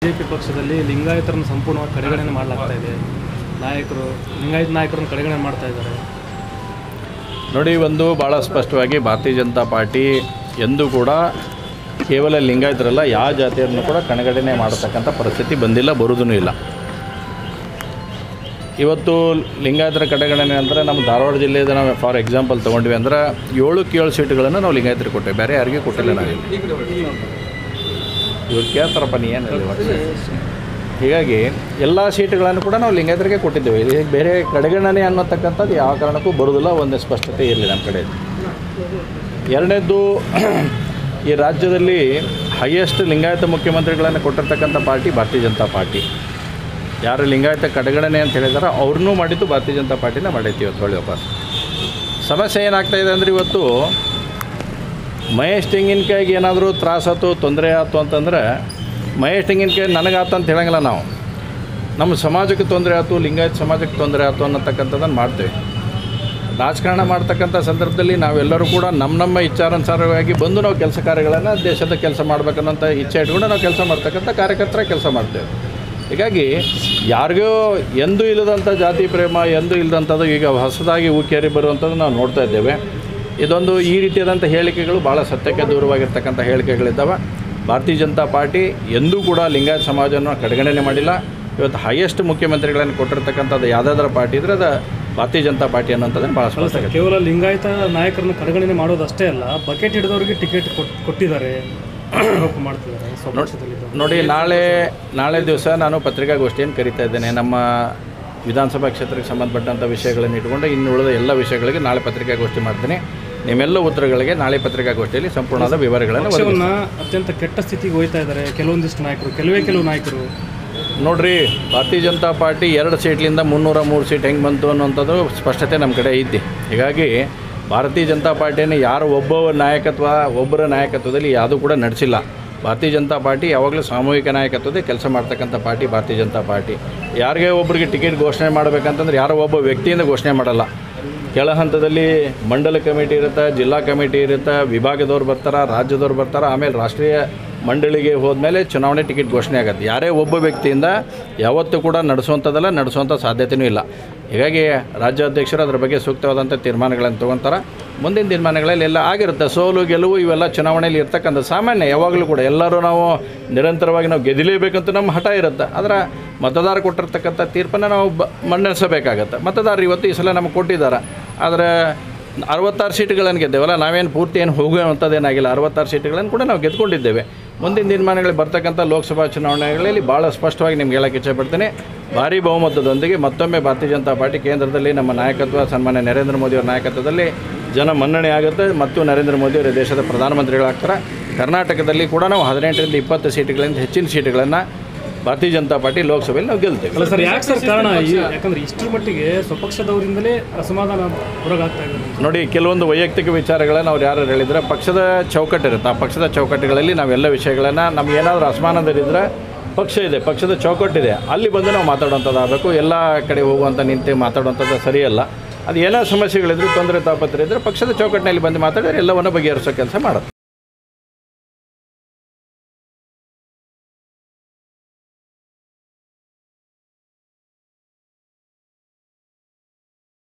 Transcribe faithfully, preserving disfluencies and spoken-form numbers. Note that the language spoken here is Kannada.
ಬಿಜೆಪಿ ಪಕ್ಷದಲ್ಲಿ ಲಿಂಗಾಯತರನ್ನು ಸಂಪೂರ್ಣವಾಗಿ ಕಡೆಗಣನೆ ಮಾಡಲಾಗ್ತಾ ಇದೆ. ನಾಯಕರು ಲಿಂಗಾಯತ ನಾಯಕರನ್ನು ಕಡೆಗಣನೆ ಮಾಡ್ತಾ ಇದ್ದಾರೆ. ನೋಡಿ, ಒಂದು ಭಾಳ ಸ್ಪಷ್ಟವಾಗಿ ಭಾರತೀಯ ಜನತಾ ಪಾರ್ಟಿ ಎಂದೂ ಕೂಡ ಕೇವಲ ಲಿಂಗಾಯತರಲ್ಲ ಯಾವ ಜಾತಿಯನ್ನು ಕೂಡ ಕಡೆಗಣನೆ ಮಾಡತಕ್ಕಂಥ ಪರಿಸ್ಥಿತಿ ಬಂದಿಲ್ಲ, ಬರೋದೂ ಇಲ್ಲ. ಇವತ್ತು ಲಿಂಗಾಯತರ ಕಡೆಗಣನೆ ಅಂದರೆ ನಮ್ಮ ಧಾರವಾಡ ಜಿಲ್ಲೆಯಿಂದ ನಾವು ಫಾರ್ ಎಕ್ಸಾಂಪಲ್ ತೊಗೊಂಡ್ವಿ ಅಂದ್ರೆ ಏಳಕ್ಕೆ ಏಳು ಸೀಟುಗಳನ್ನು ನಾವು ಲಿಂಗಾಯತರಿಗೆ ಕೊಟ್ಟೇವೆ, ಬೇರೆ ಯಾರಿಗೂ ಕೊಟ್ಟಿಲ್ಲ ನಾವಿಲ್ಲ. ಇವ್ರು ಕೇಳ್ತಾರಪ್ಪ ನೀ ಏನು ಹೀಗಾಗಿ ಎಲ್ಲ ಸೀಟುಗಳನ್ನು ಕೂಡ ನಾವು ಲಿಂಗಾಯತರಿಗೆ ಕೊಟ್ಟಿದ್ದೇವೆ. ಈಗ ಬೇರೆ ಕಡೆಗಣನೆ ಅನ್ನೋತಕ್ಕಂಥದ್ದು ಯಾವ ಕಾರಣಕ್ಕೂ ಬರೋದಿಲ್ಲ, ಒಂದೇ ಸ್ಪಷ್ಟತೆ ಇರಲಿ ನಮ್ಮ ಕಡೆ. ಎರಡನೇದ್ದು, ಈ ರಾಜ್ಯದಲ್ಲಿ ಹೈಯೆಸ್ಟ್ ಲಿಂಗಾಯತ ಮುಖ್ಯಮಂತ್ರಿಗಳನ್ನು ಕೊಟ್ಟಿರ್ತಕ್ಕಂಥ ಪಾರ್ಟಿ ಭಾರತೀಯ ಜನತಾ ಪಾರ್ಟಿ. ಯಾರು ಲಿಂಗಾಯತ ಕಡೆಗಣನೆ ಅಂತ ಹೇಳಿದಾರೋ ಅವ್ರನ್ನೂ ಮಾಡಿದ್ದು ಭಾರತೀಯ ಜನತಾ ಪಾರ್ಟಿನ ಮಾಡೈತಿ. ಇವತ್ತು ಹೊಳ್ಳಿ ವಾಪಸ್ ಸಮಸ್ಯೆ ಏನಾಗ್ತಾಯಿದೆ ಅಂದರೆ, ಇವತ್ತು ಮಹೇಶ್ ತೆಂಗಿನಕಾಯಿಗೆ ಏನಾದರೂ ತ್ರಾಸಾಯ್ತು, ತೊಂದರೆ ಆಯ್ತು ಅಂತಂದರೆ ಮಹೇಶ್ ತೆಂಗಿನಕಾಯಿ ನನಗಾತು ಅಂತ ಹೇಳಂಗಿಲ್ಲ ನಾವು. ನಮ್ಮ ಸಮಾಜಕ್ಕೆ ತೊಂದರೆ ಆಯ್ತು, ಲಿಂಗಾಯತ ಸಮಾಜಕ್ಕೆ ತೊಂದರೆ ಆಯ್ತು ಅನ್ನೋತಕ್ಕಂಥದ್ದನ್ನು ಮಾಡ್ತೇವೆ. ರಾಜಕಾರಣ ಮಾಡ್ತಕ್ಕಂಥ ಸಂದರ್ಭದಲ್ಲಿ ನಾವೆಲ್ಲರೂ ಕೂಡ ನಮ್ಮ ನಮ್ಮ ಇಚ್ಛಾನುಸಾರವಾಗಿ ಬಂದು ನಾವು ಕೆಲಸ ಕಾರ್ಯಗಳನ್ನು ದೇಶದ ಕೆಲಸ ಮಾಡಬೇಕನ್ನೋಂಥ ಇಚ್ಛೆ ಇಟ್ಕೊಂಡು ನಾವು ಕೆಲಸ ಮಾಡ್ತಕ್ಕಂಥ ಕಾರ್ಯಕರ್ತರ ಕೆಲಸ ಮಾಡ್ತೇವೆ. ಹೀಗಾಗಿ ಯಾರಿಗೂ ಎಂದೂ ಇಲ್ಲದಂಥ ಜಾತಿ ಪ್ರೇಮ ಎಂದೂ ಇಲ್ಲದಂಥದ್ದು ಈಗ ಹೊಸದಾಗಿ ಊಕೇರಿ ಬರುವಂಥದ್ದು ನಾವು ನೋಡ್ತಾ ಇದ್ದೇವೆ. ಇದೊಂದು ಈ ರೀತಿಯಾದಂಥ ಹೇಳಿಕೆಗಳು ಭಾಳ ಸತ್ಯಕ್ಕೆ ದೂರವಾಗಿರ್ತಕ್ಕಂಥ ಹೇಳಿಕೆಗಳಿದ್ದಾವೆ. ಭಾರತೀಯ ಜನತಾ ಪಾರ್ಟಿ ಎಂದೂ ಕೂಡ ಲಿಂಗಾಯತ ಸಮಾಜವನ್ನು ಕಡೆಗಣನೆ ಮಾಡಿಲ್ಲ. ಇವತ್ತು ಹೈಯೆಸ್ಟ್ ಮುಖ್ಯಮಂತ್ರಿಗಳನ್ನು ಕೊಟ್ಟಿರ್ತಕ್ಕಂಥದ್ದು ಯಾವುದಾದ್ರೂ ಪಾರ್ಟಿ ಇದ್ದರೆ ಅದು ಭಾರತೀಯ ಜನತಾ ಪಾರ್ಟಿ ಅನ್ನೋಂಥದ್ದನ್ನು ಭಾಳ ಸ್ಪಷ್ಟ. ಕೇವಲ ಲಿಂಗಾಯತ ನಾಯಕರನ್ನು ಕಡೆಗಣನೆ ಮಾಡೋದಷ್ಟೇ ಅಲ್ಲ, ಬಕೆಟ್ ಹಿಡಿದವರಿಗೆ ಟಿಕೆಟ್ ಕೊಟ್ಟಿದ್ದಾರೆ ಮಾಡ್ತಿದ್ದಾರೆ. ನೋಡಿ, ನಾಳೆ ನಾಳೆ ದಿವಸ ನಾನು ಪತ್ರಿಕಾಗೋಷ್ಠಿಯನ್ನು ಕರೀತಾ ಇದ್ದೇನೆ. ನಮ್ಮ ವಿಧಾನಸಭಾ ಕ್ಷೇತ್ರಕ್ಕೆ ಸಂಬಂಧಪಟ್ಟಂಥ ವಿಷಯಗಳನ್ನು ಇಟ್ಕೊಂಡು ಇನ್ನು ಉಳಿದ ಎಲ್ಲ ವಿಷಯಗಳಿಗೆ ನಾಳೆ ಪತ್ರಿಕಾಗೋಷ್ಠಿ ಮಾಡ್ತೀನಿ. ನಿಮ್ಮೆಲ್ಲ ಉತ್ತರಗಳಿಗೆ ನಾಳೆ ಪತ್ರಿಕಾಗೋಷ್ಠಿಯಲ್ಲಿ ಸಂಪೂರ್ಣವಾದ ವಿವರಗಳನ್ನು ಪಕ್ಷವನ್ನು ಅತ್ಯಂತ ಕೆಟ್ಟ ಸ್ಥಿತಿಗೆ ಹೋಗ್ತಾ ಇದ್ದಾರೆ ಕೆಲವೊಂದಿಷ್ಟು ನಾಯಕರು, ಕೆಲವೇ ಕೆಲವು ನಾಯಕರು. ನೋಡಿರಿ, ಭಾರತೀಯ ಜನತಾ ಪಾರ್ಟಿ ಎರಡು ಸೀಟ್ಲಿಂದ ಮುನ್ನೂರ ಮೂರು ಸೀಟ್ ಹೆಂಗೆ ಬಂತು ಅನ್ನೋಂಥದ್ದು ಸ್ಪಷ್ಟತೆ ನಮ್ಮ ಕಡೆ ಐತಿ. ಹೀಗಾಗಿ ಭಾರತೀಯ ಜನತಾ ಪಾರ್ಟಿಯನ್ನು ಯಾರು ಒಬ್ಬ ನಾಯಕತ್ವ ಒಬ್ಬರ ನಾಯಕತ್ವದಲ್ಲಿ ಯಾವುದೂ ಕೂಡ ನಡೆಸಿಲ್ಲ. ಭಾರತೀಯ ಜನತಾ ಪಾರ್ಟಿ ಯಾವಾಗಲೂ ಸಾಮೂಹಿಕ ನಾಯಕತ್ವದೇ ಕೆಲಸ ಮಾಡ್ತಕ್ಕಂಥ ಪಾರ್ಟಿ ಭಾರತೀಯ ಜನತಾ ಪಾರ್ಟಿ. ಯಾರಿಗೆ ಒಬ್ಬರಿಗೆ ಟಿಕೆಟ್ ಘೋಷಣೆ ಮಾಡಬೇಕಂತಂದ್ರೆ ಯಾರೋ ಒಬ್ಬ ವ್ಯಕ್ತಿಯಿಂದ ಘೋಷಣೆ ಮಾಡಲ್ಲ. ಕೆಳ ಹಂತದಲ್ಲಿ ಮಂಡಲ ಕಮಿಟಿ ಇರುತ್ತೆ, ಜಿಲ್ಲಾ ಕಮಿಟಿ ಇರುತ್ತೆ, ವಿಭಾಗದವ್ರು ಬರ್ತಾರೆ, ರಾಜ್ಯದವ್ರು ಬರ್ತಾರೆ, ಆಮೇಲೆ ರಾಷ್ಟ್ರೀಯ ಮಂಡಳಿಗೆ ಹೋದ್ಮೇಲೆ ಚುನಾವಣೆ ಟಿಕೆಟ್ ಘೋಷಣೆ ಆಗುತ್ತೆ. ಯಾರೇ ಒಬ್ಬ ವ್ಯಕ್ತಿಯಿಂದ ಯಾವತ್ತೂ ಕೂಡ ನಡೆಸುವಂಥದ್ದಲ್ಲ, ನಡೆಸುವಂಥ ಸಾಧ್ಯತೆಯೂ ಇಲ್ಲ. ಹೀಗಾಗಿ ರಾಜ್ಯಾಧ್ಯಕ್ಷರು ಅದರ ಬಗ್ಗೆ ಸೂಕ್ತವಾದಂಥ ತೀರ್ಮಾನಗಳನ್ನು ತೊಗೊತಾರೆ. ಮುಂದಿನ ತೀರ್ಮಾನಗಳಲ್ಲಿ ಎಲ್ಲ ಆಗಿರುತ್ತೆ. ಸೋಲು ಗೆಲುವು ಇವೆಲ್ಲ ಚುನಾವಣೆಯಲ್ಲಿ ಇರ್ತಕ್ಕಂಥ ಸಾಮಾನ್ಯ. ಯಾವಾಗಲೂ ಕೂಡ ಎಲ್ಲರೂ ನಾವು ನಿರಂತರವಾಗಿ ನಾವು ಗೆದಿಲೇಬೇಕಂತ ನಮ್ಮ ಹಠ ಇರುತ್ತೆ. ಆದರೆ ಮತದಾರ ಕೊಟ್ಟಿರ್ತಕ್ಕಂಥ ತೀರ್ಪನ್ನು ನಾವು ಬ ಮನ್ನಣಿಸಬೇಕಾಗತ್ತೆ. ಮತದಾರರು ಇವತ್ತು ಈ ಸಲ ನಮಗೆ ಕೊಟ್ಟಿದ್ದಾರೆ. ಆದರೆ ಅರವತ್ತಾರು ಸೀಟುಗಳನ್ನು ಗೆದ್ದೇವಲ್ಲ, ನಾವೇನು ಪೂರ್ತಿ ಏನು ಹೋಗುವಂಥದ್ದೇನಾಗಿಲ್ಲ. ಅರವತ್ತಾರು ಸೀಟುಗಳನ್ನು ಕೂಡ ನಾವು ಗೆದ್ದುಕೊಂಡಿದ್ದೇವೆ. ಮುಂದಿನ ದಿನಮಾನಗಳಲ್ಲಿ ಬರ್ತಕ್ಕಂಥ ಲೋಕಸಭಾ ಚುನಾವಣೆಗಳಲ್ಲಿ ಭಾಳ ಸ್ಪಷ್ಟವಾಗಿ ನಿಮ್ಗೆ ಹೇಳೋಕ್ಕೆ ಇಚ್ಛೆಪಡ್ತೀನಿ. ಭಾರೀ ಬಹುಮತದೊಂದಿಗೆ ಮತ್ತೊಮ್ಮೆ ಭಾರತೀಯ ಜನತಾ ಪಾರ್ಟಿ ಕೇಂದ್ರದಲ್ಲಿ ನಮ್ಮ ನಾಯಕತ್ವ ಸನ್ಮಾನ್ಯ ನರೇಂದ್ರ ಮೋದಿಯವರ ನಾಯಕತ್ವದಲ್ಲಿ ಜನ ಮನ್ನಣೆ ಆಗುತ್ತೆ ಮತ್ತು ನರೇಂದ್ರ ಮೋದಿಯವರು ದೇಶದ ಪ್ರಧಾನಮಂತ್ರಿಗಳಾಗ್ತಾರೆ. ಕರ್ನಾಟಕದಲ್ಲಿ ಕೂಡ ನಾವು ಹದಿನೆಂಟರಿಂದ ಇಪ್ಪತ್ತು ಸೀಟುಗಳಿಂದ ಹೆಚ್ಚಿನ ಸೀಟುಗಳನ್ನು ಭಾರತೀಯ ಜನತಾ ಪಾರ್ಟಿ ಲೋಕಸಭೆಯಲ್ಲಿ ನಾವು ಗೆಲ್ತೇವೆ. ಅಲ್ಲ ಸರ್, ಯಾಕೆ ಸರ್ ಕಾರಣ? ಯಾಕಂದರೆ ಇಷ್ಟರ ಮಟ್ಟಿಗೆ ಸ್ವಪಕ್ಷದವರಿಂದಲೇ ಅಸಮಾಧಾನ ಹೊರಗಾಗ್ತಾ ಇದೆ. ನೋಡಿ, ಕೆಲವೊಂದು ವೈಯಕ್ತಿಕ ವಿಚಾರಗಳನ್ನು ಅವ್ರು ಯಾರು ಹೇಳಿದರೆ ಪಕ್ಷದ ಚೌಕಟ್ಟಿರುತ್ತೆ. ಆ ಪಕ್ಷದ ಚೌಕಟ್ಟುಗಳಲ್ಲಿ ನಾವೆಲ್ಲ ವಿಷಯಗಳನ್ನು ನಮ್ಗೆ ಏನಾದರೂ ಅಸಮಾಧಾನದಲ್ಲಿದ್ದರೆ ಪಕ್ಷ ಇದೆ, ಪಕ್ಷದ ಚೌಕಟ್ಟಿದೆ, ಅಲ್ಲಿ ಬಂದು ನಾವು ಮಾತಾಡುವಂಥದ್ದು ಆಗಬೇಕು. ಎಲ್ಲ ಕಡೆ ಹೋಗುವಂಥ ನಿಂತು ಮಾತಾಡುವಂಥದ್ದು ಸರಿಯಲ್ಲ. ಅದು ಏನೋ ಸಮಸ್ಯೆಗಳಿದ್ರು, ತೊಂದರೆ ತಾಪತ್ರೆ ಇದ್ದರೆ ಪಕ್ಷದ ಚೌಕಟ್ಟಿನಲ್ಲಿ ಬಂದು ಮಾತಾಡಿದ್ರೆ ಎಲ್ಲವನ್ನು ಬಗೆಹರಿಸೋ ಕೆಲಸ ಮಾಡುತ್ತೆ.